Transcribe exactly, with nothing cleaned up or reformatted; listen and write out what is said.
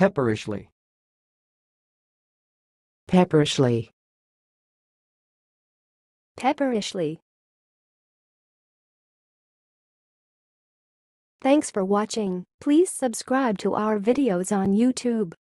Pepperishly. Pepperishly. Pepperishly. Thanks for watching. Please subscribe to our videos on YouTube.